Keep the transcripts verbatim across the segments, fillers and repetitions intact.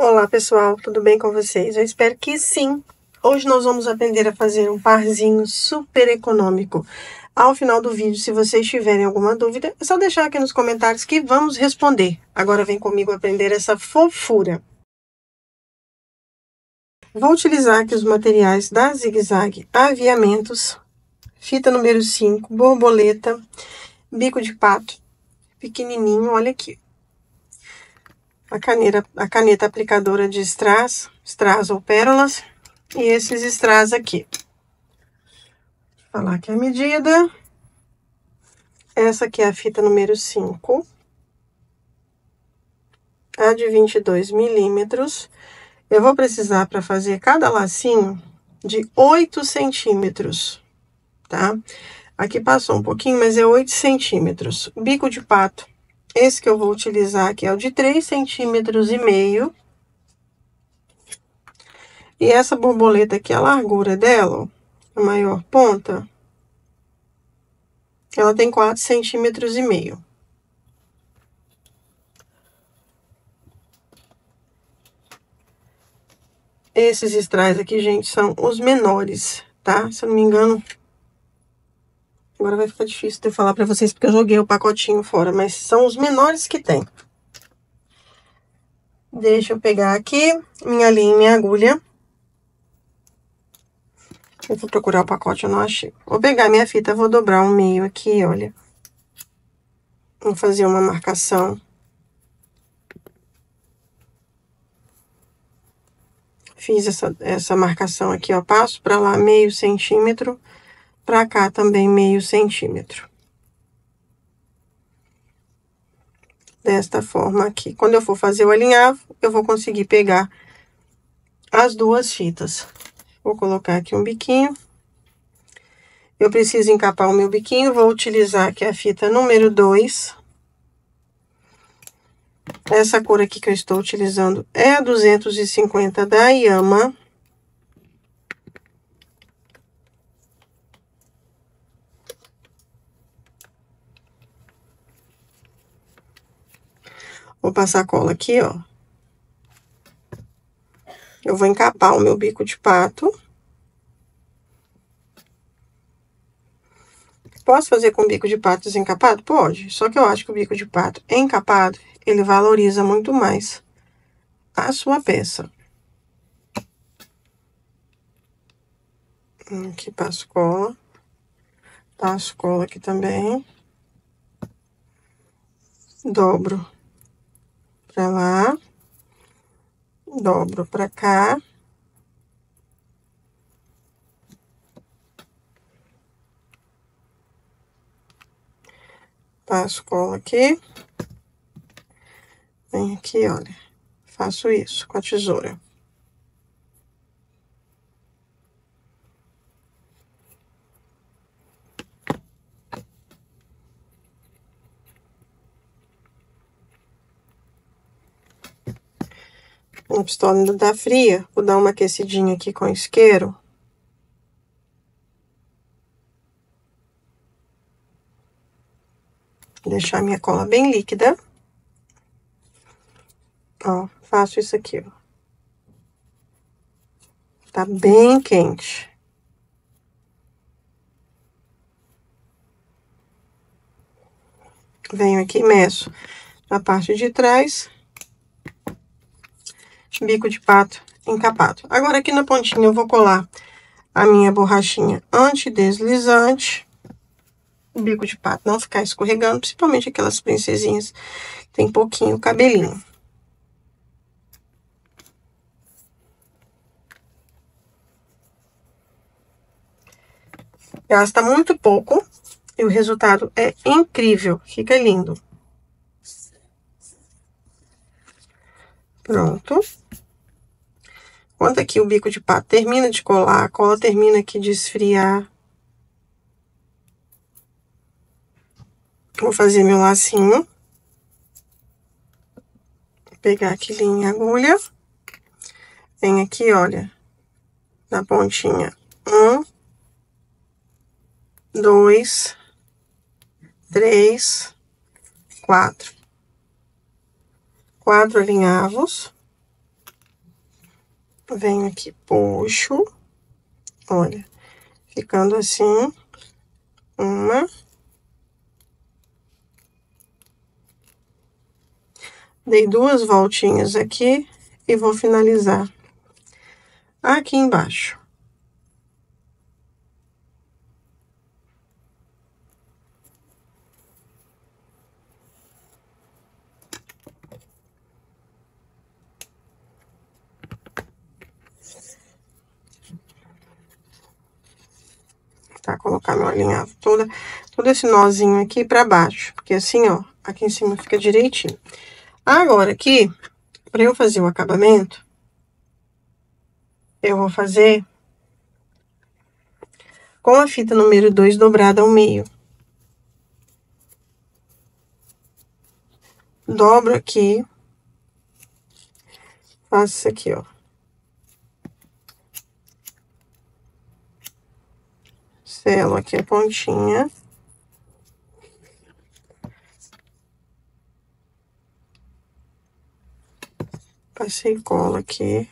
Olá pessoal, tudo bem com vocês? Eu espero que sim! Hoje nós vamos aprender a fazer um parzinho super econômico. Ao final do vídeo, se vocês tiverem alguma dúvida, é só deixar aqui nos comentários que vamos responder. Agora vem comigo aprender essa fofura. Vou utilizar aqui os materiais da Zig Zag Aviamentos, fita número cinco, borboleta, bico de pato, pequenininho, olha aqui. A caneta, a caneta aplicadora de strass, strass ou pérolas, e esses strass aqui. Vou falar aqui a medida. Essa aqui é a fita número cinco, a de vinte e dois milímetros. Eu vou precisar, para fazer cada lacinho, de oito centímetros, tá? Aqui passou um pouquinho, mas é oito centímetros. Bico de pato, esse que eu vou utilizar aqui é o de três centímetros e meio. E essa borboleta aqui, a largura dela, ó, a maior ponta, ela tem quatro centímetros e meio. Esses strass aqui, gente, são os menores, tá? Se eu não me engano, agora vai ficar difícil de eu falar pra vocês, porque eu joguei o pacotinho fora, mas são os menores que tem. Deixa eu pegar aqui minha linha e minha agulha. Eu vou procurar o pacote, eu não achei. Vou pegar minha fita, vou dobrar um meio aqui, olha. Vou fazer uma marcação. Fiz essa, essa marcação aqui, ó. Passo pra lá meio centímetro, pra cá também meio centímetro. Desta forma aqui. Quando eu for fazer o alinhavo, eu vou conseguir pegar as duas fitas. Vou colocar aqui um biquinho. Eu preciso encapar o meu biquinho, vou utilizar aqui a fita número dois. Essa cor aqui que eu estou utilizando é a duzentos e cinquenta da Yama. Vou passar cola aqui, ó. Eu vou encapar o meu bico de pato. Posso fazer com bico de pato desencapado? Pode. Só que eu acho que o bico de pato encapado, ele valoriza muito mais a sua peça. Aqui passo cola. Passo cola aqui também. Dobro pra lá. Dobro pra cá. Passo cola aqui. Vem aqui, olha. Faço isso com a tesoura. A pistola ainda tá fria. Vou dar uma aquecidinha aqui com o isqueiro. Deixar minha cola bem líquida. Ó, faço isso aqui, ó. Tá bem quente. Venho aqui e meço na parte de trás. Bico de pato encapado. Agora, aqui na pontinha, eu vou colar a minha borrachinha antideslizante. O bico de pato não ficar escorregando, principalmente aquelas princesinhas que tem pouquinho cabelinho. Gasta muito pouco e o resultado é incrível, fica lindo. Pronto. Quando aqui o bico de pato termina de colar, a cola termina aqui de esfriar. Vou fazer meu lacinho. Vou pegar aqui linha e agulha. Vem aqui, olha, na pontinha. Um, dois, três, quatro. Quatro alinhavos. Venho aqui, puxo. Olha, ficando assim. Uma. Dei duas voltinhas aqui e vou finalizar aqui embaixo. Tá? Colocar meu alinhavo toda, todo esse nozinho aqui pra baixo, porque assim, ó, aqui em cima fica direitinho. Agora aqui, pra eu fazer o acabamento, eu vou fazer com a fita número dois dobrada ao meio. Dobro aqui. Faço isso aqui, ó. Selo aqui a pontinha. Passei cola aqui.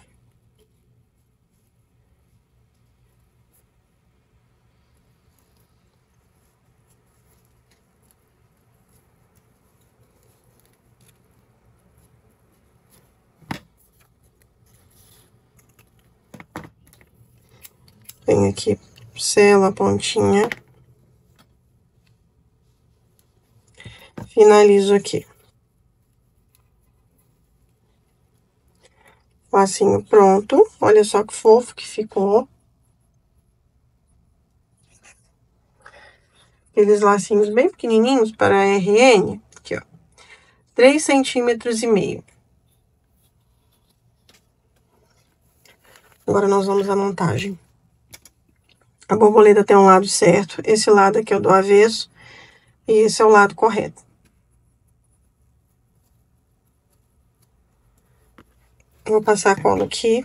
Venho aqui, selo a pontinha. Finalizo aqui. Lacinho pronto. Olha só que fofo que ficou. Aqueles lacinhos bem pequenininhos para R N. Aqui, ó. três centímetros e meio. Agora, nós vamos à montagem. A borboleta tem um lado certo. Esse lado aqui é o do avesso. E esse é o lado correto. Vou passar a cola aqui.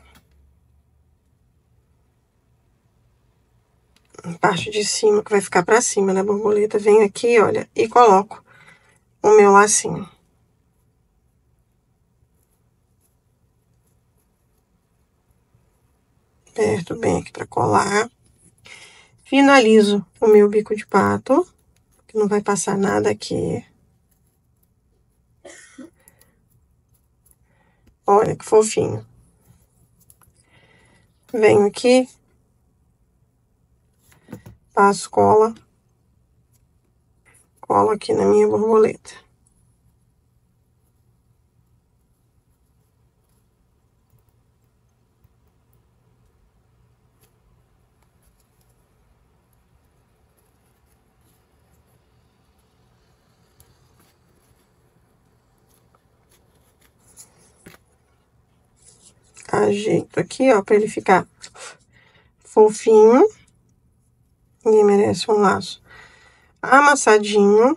Parte de cima, que vai ficar pra cima, né, borboleta? Venho aqui, olha, e coloco o meu lacinho. Aperto bem aqui pra colar. Finalizo o meu bico de pato, que não vai passar nada aqui. Olha que fofinho. Venho aqui. Passo cola. Colo aqui na minha borboleta. Ajeito aqui, ó, pra ele ficar fofinho. Ninguém merece um laço amassadinho.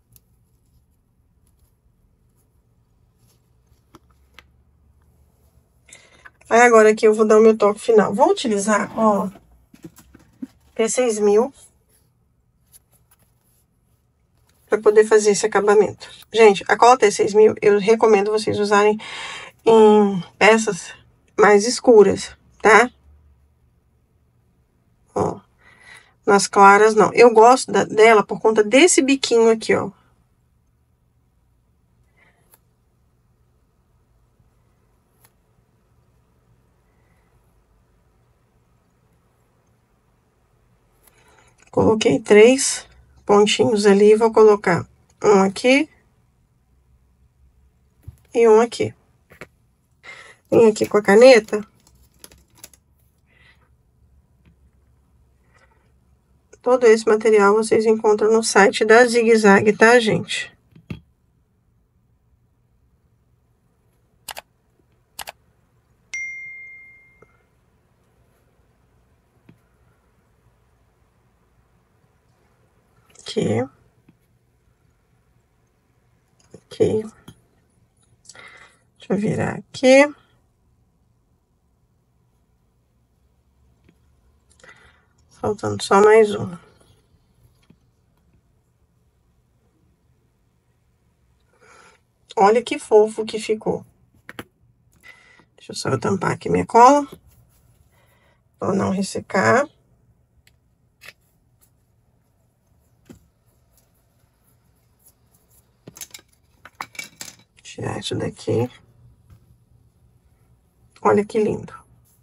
Aí, agora aqui eu vou dar o meu toque final. Vou utilizar, ó, P seis mil. Pra poder fazer esse acabamento. Gente, a cola T seis mil, eu recomendo vocês usarem em peças mais escuras, tá? Ó. Nas claras, não. Eu gosto da, dela por conta desse biquinho aqui, ó. Coloquei três pontinhos ali, vou colocar um aqui e um aqui. Vem aqui com a caneta. Todo esse material vocês encontram no site da Zig Zag, tá, gente? Aqui. Aqui. Deixa eu virar aqui. Faltando só mais um. Olha que fofo que ficou. Deixa eu só tampar aqui minha cola. Pra não ressecar. Tirar isso daqui. Olha que lindo.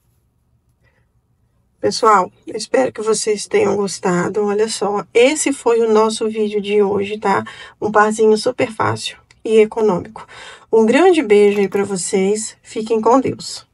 Pessoal, eu espero que vocês tenham gostado. Olha só, esse foi o nosso vídeo de hoje, tá? Um parzinho super fácil e econômico. Um grande beijo aí pra vocês. Fiquem com Deus.